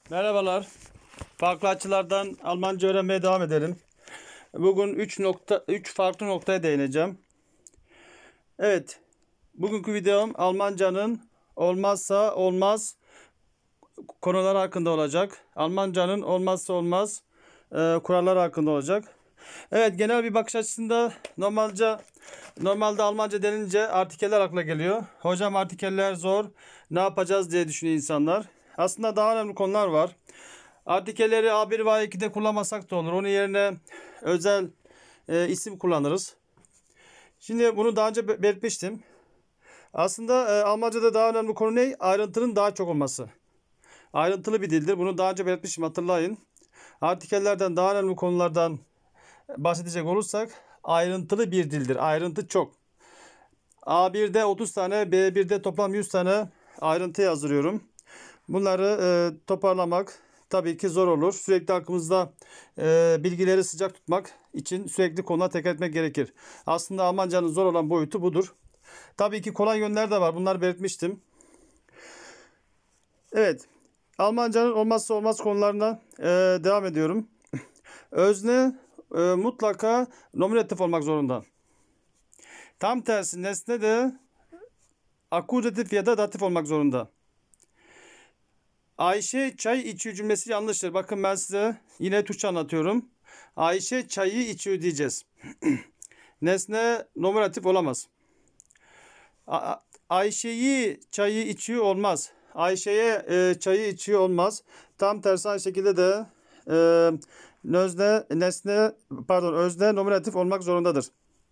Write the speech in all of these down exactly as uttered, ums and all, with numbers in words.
Merhabalar. Farklı açılardan Almanca öğrenmeye devam edelim. Bugün üç nokta üç farklı noktaya değineceğim. Evet. Bugünkü videom Almancanın olmazsa olmaz konular hakkında olacak. Almancanın olmazsa olmaz e, kurallar hakkında olacak. Evet, genel bir bakış açısında normalce normalde Almanca denince artikeller akla geliyor. Hocam artikeller zor. Ne yapacağız diye düşünüyor insanlar. Aslında daha önemli konular var. Artikelleri A bir ve A ikide kullanmasak da olur. Onun yerine özel e, isim kullanırız. Şimdi bunu daha önce belirtmiştim. Aslında e, Almanca'da daha önemli konu ne? Ayrıntının daha çok olması. Ayrıntılı bir dildir. Bunu daha önce belirtmiştim, hatırlayın. Artikellerden daha önemli konulardan bahsedecek olursak ayrıntılı bir dildir. Ayrıntı çok. A birde otuz tane, B birde toplam yüz tane ayrıntı yazdırıyorum. Bunları e, toparlamak tabii ki zor olur. Sürekli aklımızda e, bilgileri sıcak tutmak için sürekli konuğa tekrar etmek gerekir. Aslında Almancanın zor olan boyutu budur. Tabii ki kolay yönler de var. Bunları belirtmiştim. Evet. Almancanın olmazsa olmaz konularına e, devam ediyorum. Özne e, mutlaka nominatif olmak zorunda. Tam tersi nesne de akuzatif ya da datif olmak zorunda. Ayşe çay içiyor cümlesi yanlıştır. Bakın ben size yine Türkçe anlatıyorum. Ayşe çayı içiyor diyeceğiz. Nesne nominatif olamaz. A- Ayşe'yi çayı içiyor olmaz. Ayşe'ye e, çayı içiyor olmaz. Tam tersi aynı şekilde de e, özne, nesne, pardon, özne nominatif olmak zorundadır.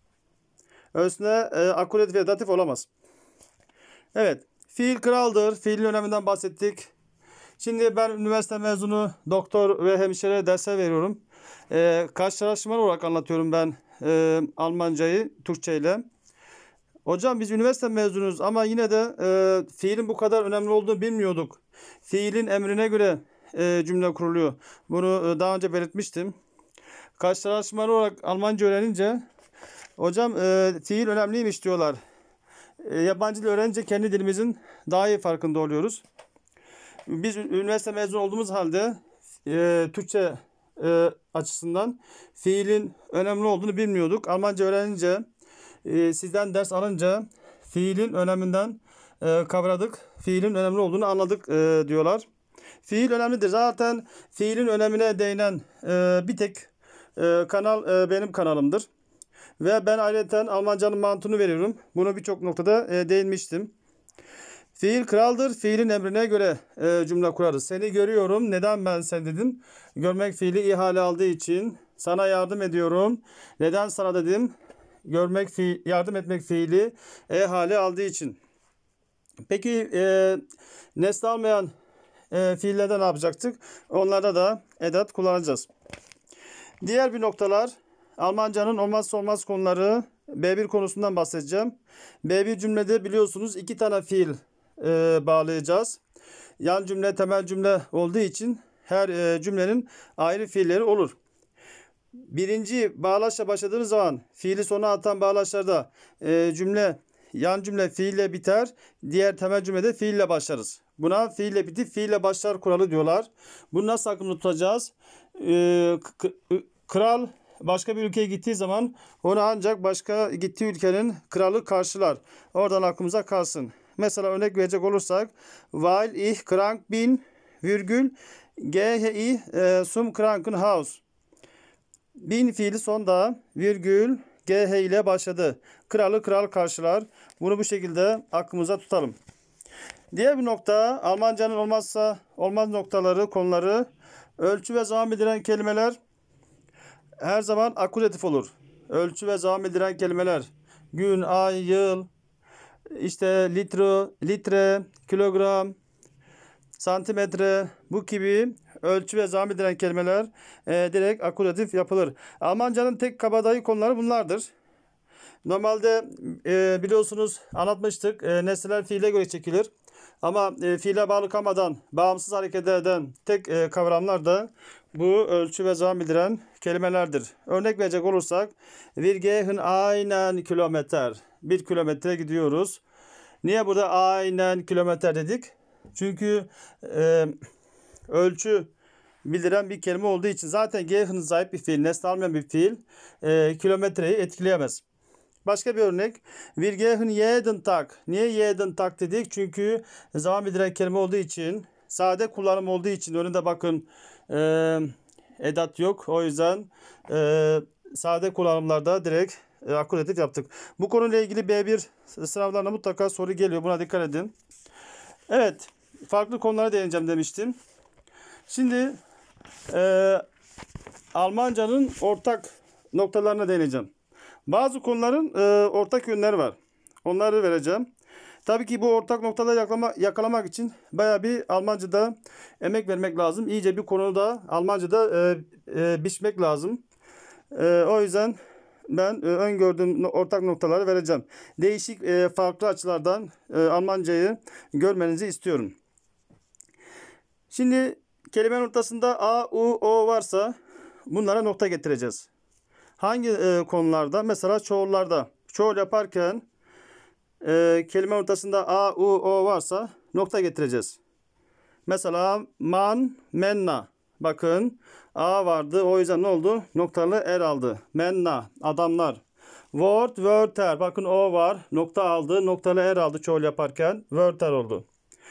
Özne e, akuzatif ve datif olamaz. Evet. Fiil kraldır. Fiilin öneminden bahsettik. Şimdi ben üniversite mezunu doktor ve hemşire dersler veriyorum. Ee, karşılaştırmalı olarak anlatıyorum ben e, Almancayı Türkçe ile. Hocam biz üniversite mezunuyuz ama yine de e, fiilin bu kadar önemli olduğunu bilmiyorduk. Fiilin emrine göre e, cümle kuruluyor. Bunu e, daha önce belirtmiştim. Karşılaştırmalı olarak Almanca öğrenince hocam e, fiil önemliymiş diyorlar. E, yabancı dil öğrenince kendi dilimizin daha iyi farkında oluyoruz. Biz üniversite mezunu olduğumuz halde e, Türkçe e, açısından fiilin önemli olduğunu bilmiyorduk. Almanca öğrenince, e, sizden ders alınca fiilin öneminden e, kavradık. Fiilin önemli olduğunu anladık e, diyorlar. Fiil önemlidir. Zaten fiilin önemine değinen e, bir tek e, kanal e, benim kanalımdır. Ve ben ayrıca Almancanın mantığını veriyorum. Bunu birçok noktada e, değinmiştim. Fiil kraldır. Fiilin emrine göre e, cümle kurarız. Seni görüyorum. Neden ben sen dedim. Görmek fiili ihale aldığı için. Sana yardım ediyorum. Neden sana dedim. Görmek fiil, yardım etmek fiili e hale aldığı için. Peki e, nesne almayan e, fiillerde ne yapacaktık? Onlarda da edat kullanacağız. Diğer bir noktalar Almancanın olmazsa olmaz konuları. B bir konusundan bahsedeceğim. B bir cümlede biliyorsunuz iki tane fiil e, bağlayacağız. Yan cümle temel cümle olduğu için her e, cümlenin ayrı fiilleri olur. Birinci bağlaçla başladığımız zaman fiili sona atan bağlaçlarda e, cümle yan cümle fiille biter. Diğer temel cümlede fiille başlarız. Buna fiille bitip fiille başlar kuralı diyorlar. Bunu nasıl aklımda tutacağız? E, kral başka bir ülkeye gittiği zaman onu ancak başka gittiği ülkenin kralı karşılar. Oradan aklımıza kalsın. Mesela örnek verecek olursak weil ich krank bin virgül gehe ich e, zum Krankenhaus. Bin fiili sonda virgül gehe ile başladı. Kralı kral karşılar. Bunu bu şekilde aklımıza tutalım. Diğer bir nokta Almancanın olmazsa olmaz noktaları, konuları. Ölçü ve zaman bildiren kelimeler her zaman akuzatif olur. Ölçü ve zaman bildiren kelimeler gün, ay, yıl, İşte litre, litre, kilogram, santimetre, bu gibi ölçü ve zaman bildiren kelimeler e, direkt akuzatif yapılır. Almancanın tek kabadayı konuları bunlardır. Normalde e, biliyorsunuz anlatmıştık. E, nesneler fiile göre çekilir. Ama e, fiile bağlı kalmadan bağımsız hareket eden tek e, kavramlar da bu ölçü ve zaman bildiren kelimelerdir. Örnek verecek olursak wir gehen einen Kilometer. Bir kilometre gidiyoruz. Niye burada aynen kilometre dedik? Çünkü e, ölçü bildiren bir kelime olduğu için zaten gehen zayıf bir fiil, nesne almayan bir fiil e, kilometreyi etkileyemez. Başka bir örnek. Wir gehen jeden Tag. Niye jeden Tag dedik? Çünkü zaman bildiren kelime olduğu için, sade kullanım olduğu için önünde bakın e, edat yok. O yüzden e, sade kullanımlarda direkt e, aküratif yaptık. Bu konuyla ilgili B bir sınavlarına mutlaka soru geliyor. Buna dikkat edin. Evet. Farklı konulara değineceğim demiştim. Şimdi e, Almancanın ortak noktalarına değineceğim. Bazı konuların e, ortak yönleri var. Onları vereceğim. Tabii ki bu ortak noktaları yakalama, yakalamak için bayağı bir Almanca'da emek vermek lazım. İyice bir konuda Almanca'da e, e, biçmek lazım. E, o yüzden ben e, öngördüğüm ortak noktaları vereceğim. Değişik e, farklı açılardan e, Almancayı görmenizi istiyorum. Şimdi kelimenin ortasında A, U, O varsa bunlara nokta getireceğiz. Hangi e, konularda? Mesela çoğullarda. Çoğul yaparken e, kelime ortasında A, U, O varsa nokta getireceğiz. Mesela man, menna. Bakın A vardı. O yüzden ne oldu? Noktalı er aldı. Menna, adamlar. Wort, wörter. Bakın O var. Nokta aldı. Noktalı er aldı çoğul yaparken. Wörter oldu.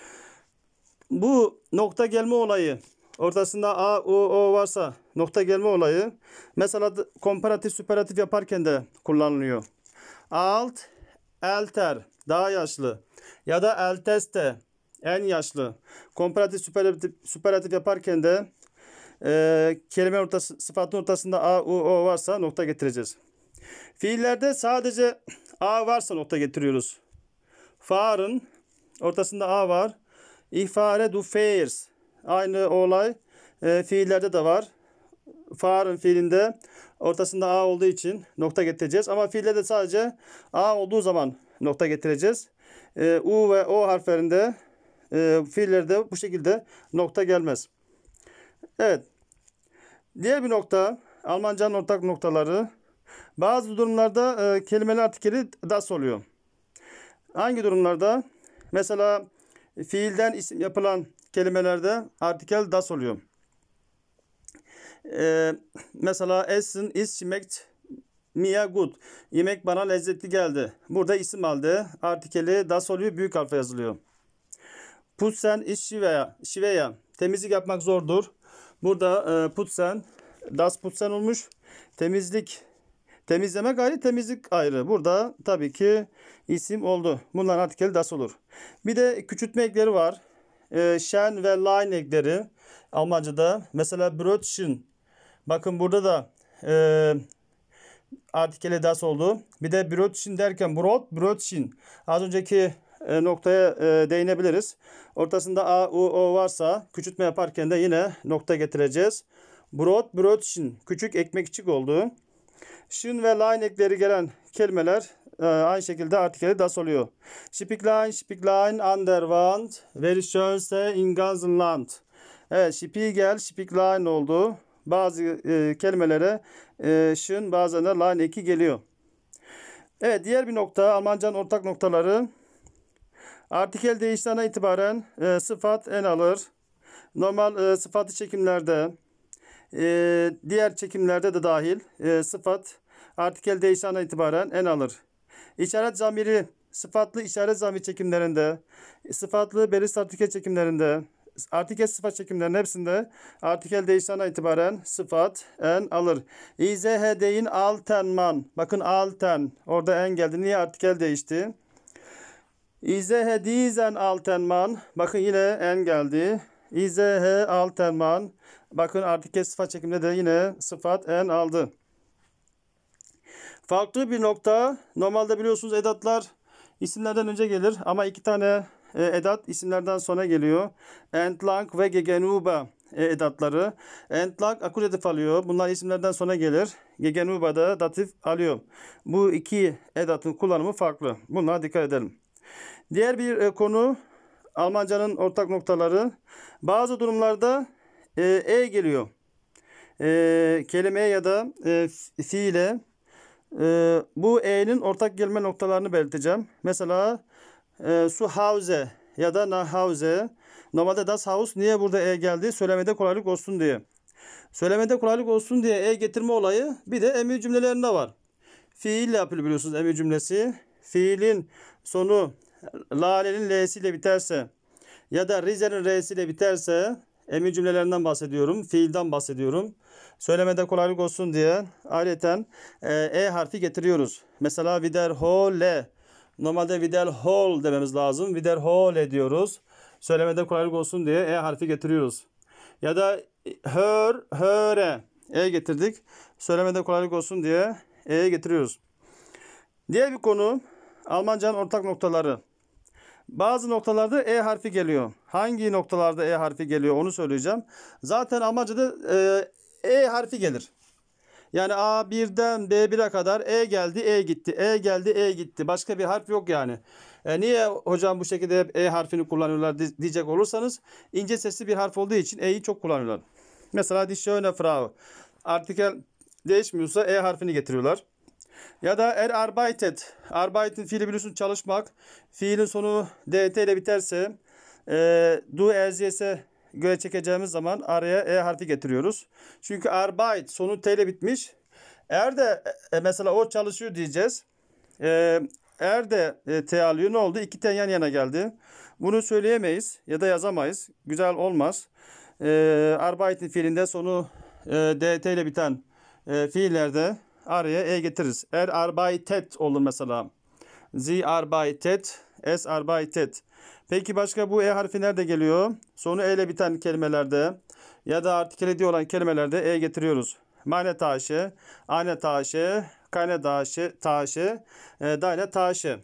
Bu nokta gelme olayı, ortasında A, U, O varsa nokta gelme olayı mesela komparatif süperatif yaparken de kullanılıyor. Alt, älter, daha yaşlı ya da älteste, en yaşlı. Komparatif süperatif, süperatif yaparken de e, kelime ortası, sıfatın ortasında A, U, O varsa nokta getireceğiz. Fiillerde sadece A varsa nokta getiriyoruz. Fahren ortasında A var. İfare du fairs. Aynı olay e, fiillerde de var. Fahren fiilinde ortasında A olduğu için nokta getireceğiz. Ama fiillerde sadece A olduğu zaman nokta getireceğiz. E, U ve O harflerinde e, fiillerde bu şekilde nokta gelmez. Evet. Diğer bir nokta Almancanın ortak noktaları. Bazı durumlarda e, kelimeler artikeli das oluyor. Hangi durumlarda? Mesela fiilden isim yapılan kelimelerde artikel das oluyor. Ee, mesela Essen ist schmeckt mir gut. Yemek bana lezzetli geldi. Burada isim aldı. Artikeli das oluyor. Büyük harfle yazılıyor. Putzen ist schwer. Schwer. Temizlik yapmak zordur. Burada e, putzen das putzen olmuş. Temizlik, temizlemek ayrı, temizlik ayrı. Burada tabii ki isim oldu. Bunların artikeli das olur. Bir de küçültme ekleri var. E, şen ve line ekleri Almanca'da. Mesela Brötchen. Bakın burada da e, artikeli das oldu. Bir de Brötchen derken Brot, Brötchen. Az önceki e, noktaya e, değinebiliriz. Ortasında A, U, O varsa küçültme yaparken de yine nokta getireceğiz. Brot, Brötchen. Küçük ekmekçik oldu. Schön ve line ekleri gelen kelimeler e, aynı şekilde artikeli das oluyor. Spieglein, Spieglein an der Wand, very schönste in ganzen Land. Evet, Spiegel, Spieglein oldu. Bazı e, kelimelere e, schön, bazen de line eki geliyor. Evet, diğer bir nokta Almancanın ortak noktaları. Artikel değiştiğinden itibaren e, sıfat en alır. Normal e, sıfatlı çekimlerde, e, diğer çekimlerde de dahil e, sıfat artikel değiştiğinden itibaren en alır. İşaret zamiri sıfatlı işaret zamiri çekimlerinde, sıfatlı belirsiz artikel çekimlerinde, artikel sıfat çekimlerinin hepsinde artikel değiştiğinden itibaren sıfat en alır. İzehdeyin alten man. Bakın alten. Orada en geldi. Niye artikel değişti? İzehdizen alten man. Bakın yine en geldi. İzehe alten man. Bakın artikel sıfat çekiminde de yine sıfat en aldı. Farklı bir nokta. Normalde biliyorsunuz edatlar isimlerden önce gelir. Ama iki tane e, edat isimlerden sonra geliyor. Entlang ve gegenüber e, edatları. Entlang akuzatif alıyor. Bunlar isimlerden sonra gelir. Gegenüber da datif alıyor. Bu iki edatın kullanımı farklı. Bunlara dikkat edelim. Diğer bir e, konu Almancanın ortak noktaları. Bazı durumlarda e, e geliyor. E, kelimeye ya da e, fiile. Ee, bu e'nin ortak gelme noktalarını belirteceğim. Mesela e, zu Hause ya da nach Hause. Normalde das Haus niye burada e geldi? Söylemede kolaylık olsun diye. Söylemede kolaylık olsun diye e getirme olayı bir de emir cümlelerinde var. Fiille yapılıyor biliyorsunuz emir cümlesi. Fiilin sonu Lale'nin L'siyle biterse ya da Rize'nin R'siyle biterse emir cümlelerinden bahsediyorum. Fiilden bahsediyorum. Söylemede kolaylık olsun diye ayrıca e, e harfi getiriyoruz. Mesela wiederhole. Normalde wiederhol dememiz lazım. Wiederhole diyoruz. Söylemede kolaylık olsun diye e harfi getiriyoruz. Ya da hör, höre. E getirdik. Söylemede kolaylık olsun diye e'ye getiriyoruz. Diğer bir konu Almancanın ortak noktaları. Bazı noktalarda e harfi geliyor. Hangi noktalarda e harfi geliyor onu söyleyeceğim. Zaten Almanca'da e, e harfi gelir. Yani A birden B bire kadar e geldi, e gitti. E geldi, e gitti. Başka bir harf yok yani. E niye hocam bu şekilde hep e harfini kullanıyorlar diyecek olursanız ince sesli bir harf olduğu için e'yi çok kullanıyorlar. Mesela die schöne Frau. Artikel değişmiyorsa e harfini getiriyorlar. Ya da er arbeitet. Arbeiten fiili biliyorsun çalışmak. Fiilin sonu dt ile biterse e, du erziyese göre çekeceğimiz zaman araya e harfi getiriyoruz. Çünkü arbeit sonu t ile bitmiş. Eğer de e, mesela o çalışıyor diyeceğiz. E, eğer de e, t alıyor ne oldu? İki t yan yana geldi. Bunu söyleyemeyiz ya da yazamayız. Güzel olmaz. E, arbeiten fiilinde sonu e, dt ile biten e, fiillerde araya e getiririz. Er arbeitet olur mesela. Sie arbeitet, es arbeitet. Peki başka bu e harfi nerede geliyor? Sonu e ile biten kelimelerde ya da artikel ediyor olan kelimelerde e getiriyoruz. Meine Tasche, eine Tasche, keine Tasche, Tasche, deine Tasche.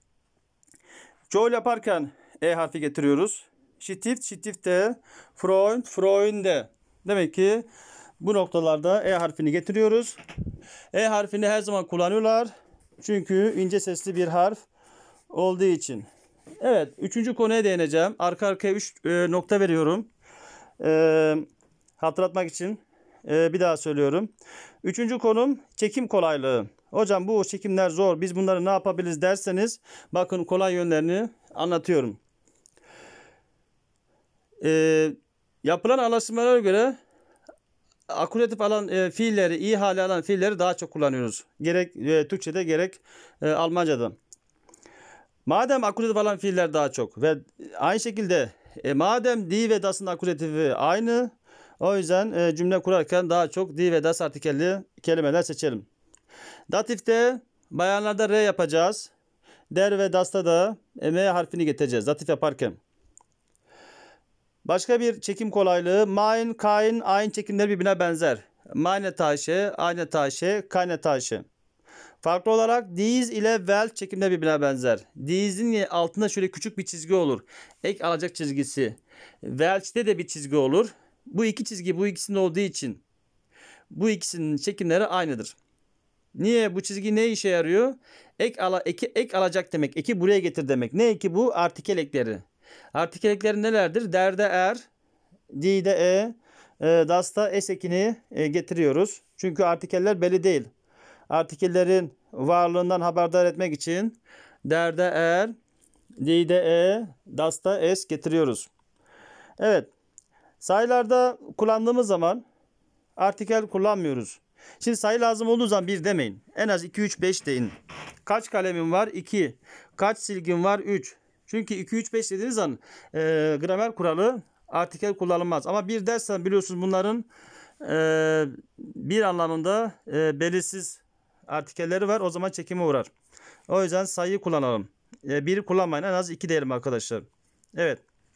Çoğul yaparken e harfi getiriyoruz. Stift, Stifte, Freund, Freunde. Demek ki bu noktalarda e harfini getiriyoruz. E harfini her zaman kullanıyorlar. Çünkü ince sesli bir harf olduğu için. Evet. Üçüncü konuya değineceğim. Arka arkaya üç e, nokta veriyorum. E, hatırlatmak için e, bir daha söylüyorum. Üçüncü konum çekim kolaylığı. Hocam bu çekimler zor. Biz bunları ne yapabiliriz derseniz bakın kolay yönlerini anlatıyorum. E, yapılan araştırmalara göre akuzatif alan e, fiilleri, iyi hale alan fiilleri daha çok kullanıyoruz. Gerek e, Türkçe'de gerek e, Almanca'da. Madem akuzatif alan fiiller daha çok ve aynı şekilde e, madem die ve das'ın akuzatifi aynı, o yüzden e, cümle kurarken daha çok die ve das artikelli kelimeler seçelim. Datifte bayanlarda R yapacağız. Der ve das'ta da M harfini getireceğiz datif yaparken. Başka bir çekim kolaylığı mein, kein, ein çekimleri birbirine benzer. Meine Tasche, eine Tasche, keine Tasche. Farklı olarak dies ile Welt çekimleri birbirine benzer. Dies'in altında şöyle küçük bir çizgi olur. Ek alacak çizgisi. Welt'te de bir çizgi olur. Bu iki çizgi bu ikisinin olduğu için bu ikisinin çekimleri aynıdır. Niye? Bu çizgi ne işe yarıyor? Ek, ala, eki, ek alacak demek. Eki buraya getir demek. Ne eki bu? Artikel ekleri. Artikel ekleri nelerdir? Der'de er, di'de e, e das'ta s ekini e, getiriyoruz. Çünkü artikeller belli değil. Artikellerin varlığından haberdar etmek için der'de er, di'de e, das'ta s getiriyoruz. Evet. Sayılarda kullandığımız zaman artikel kullanmıyoruz. Şimdi sayı lazım olduğu zaman bir demeyin. En az iki, üç, beş deyin. Kaç kalemim var? iki. Kaç silgim var? üç. Çünkü iki, üç, beş dediğiniz zaman e, gramer kuralı artikel kullanılmaz. Ama bir dersen biliyorsunuz bunların e, bir anlamında e, belirsiz artikelleri var. O zaman çekime uğrar. O yüzden sayıyı kullanalım. E, biri kullanmayın. En az iki diyelim arkadaşlar. Evet.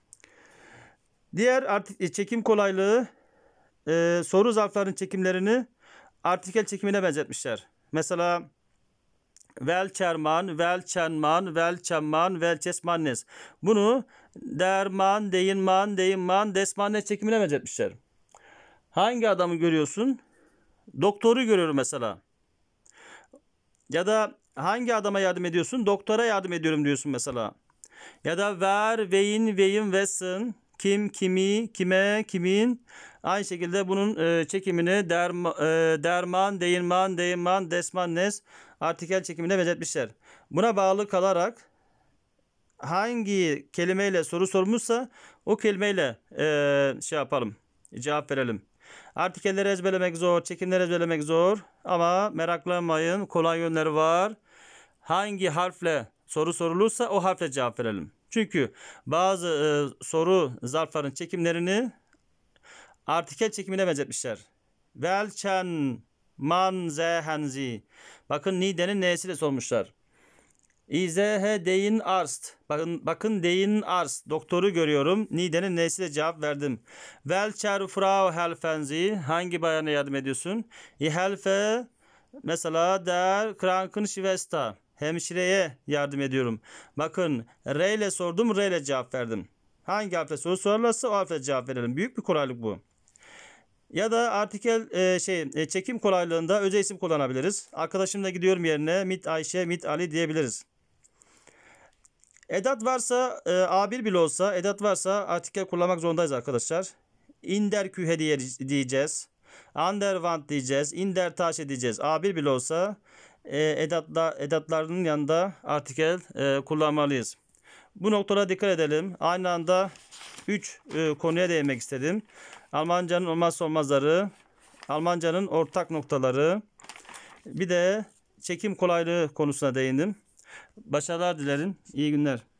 Diğer çekim kolaylığı e, soru zarflarının çekimlerini artikel çekimine benzetmişler. Mesela Welchermann, Welchenmann, Welchenmann, Welchesmannes. Bunu derman, deyinman, deyinman, desmannes çekimine benzetmişler. Hangi adamı görüyorsun? Doktoru görüyorum mesela. Ya da hangi adama yardım ediyorsun? Doktora yardım ediyorum diyorsun mesela. Ya da wer, wein, wem, wessen, kim, kimi, kime, kimin. Aynı şekilde bunun e, çekimini derma, e, derman, deyinman, deyinman, desmannes artikel çekimine benzetmişler. Buna bağlı kalarak hangi kelimeyle soru sormuşsa O kelimeyle e, şey yapalım. Cevap verelim. Artikelleri ezberlemek zor, çekimleri ezberlemek zor ama meraklanmayın, kolay yönleri var. Hangi harfle soru sorulursa o harfle cevap verelim. Çünkü bazı e, soru zarfların çekimlerini artikel çekimine benzetmişler. Welchen man sehen Sie? Bakın Nide'nin n'siyle sormuşlar. İzehe deyin arst. Bakın, bakın deyin arst. Doktoru görüyorum. Nide'nin n'siyle cevap verdim. Welcher Frau helfen Sie? Hangi bayana yardım ediyorsun? Ich helfe mesela der Krankenschwester. Hemşireye yardım ediyorum. Bakın R ile sordum, R ile cevap verdim. Hangi harfle soru sorarlarsa o harfle cevap verelim. Büyük bir kolaylık bu. Ya da artikel e, şey e, çekim kolaylığında özel isim kullanabiliriz. Arkadaşımla gidiyorum yerine mit Ayşe, mit Ali diyebiliriz. Edat varsa e, A bir bile olsa edat varsa artikel kullanmak zorundayız arkadaşlar. In der Küche diye diyeceğiz. An der Wand diyeceğiz. In der Tasche diyeceğiz. A bir bile olsa e, edatla, edatlarının yanında artikel e, kullanmalıyız. Bu noktalara dikkat edelim. Aynı anda üç e, konuya değinmek istedim. Almancanın olmazsa olmazları, Almancanın ortak noktaları, bir de çekim kolaylığı konusuna değindim. Başarılar dilerim. İyi günler.